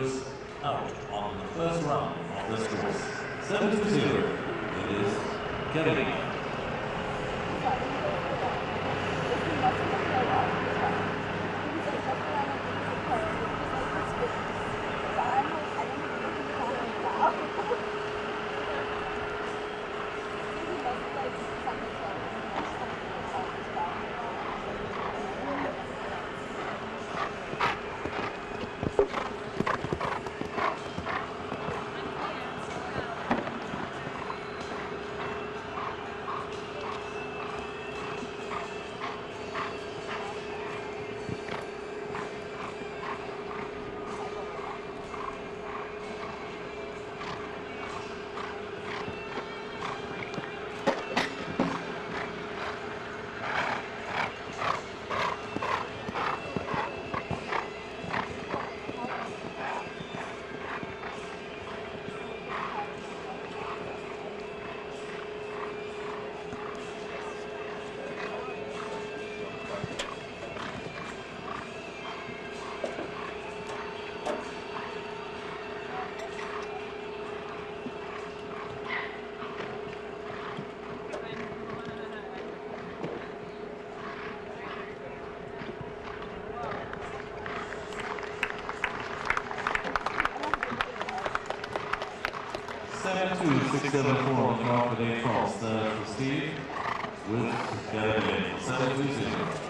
goes out on the first round of this course. 7-0. It is Kennedy. Seven 2, 6, 7, 4 on the clock with 8 faults. For Steve with Kennedy. 7-2.